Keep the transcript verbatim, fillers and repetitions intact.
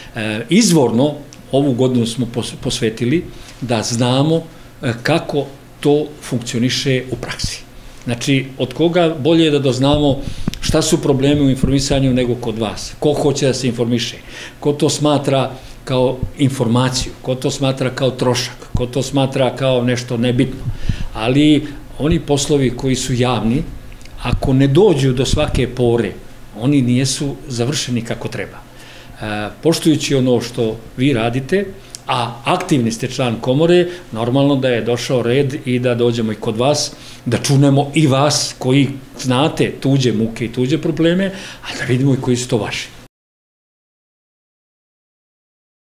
Izvorno, ovu godinu smo posvetili da znamo kako to funkcioniše u praksi. Znači, od koga bolje je da doznamo šta su problemi u informisanju nego kod vas, ko hoće da se informiše, ko to smatra kao informaciju, ko to smatra kao trošak, ko to smatra kao nešto nebitno. Ali oni poslovi koji su javni, ako ne dođu do svake pore, oni nijesu završeni kako treba. Poštujući ono što vi radite, a aktivni ste član komore, normalno da je došao red i da dođemo i kod vas, da čunemo i vas koji znate tuđe muke i tuđe probleme, a da vidimo i koji su to vaši.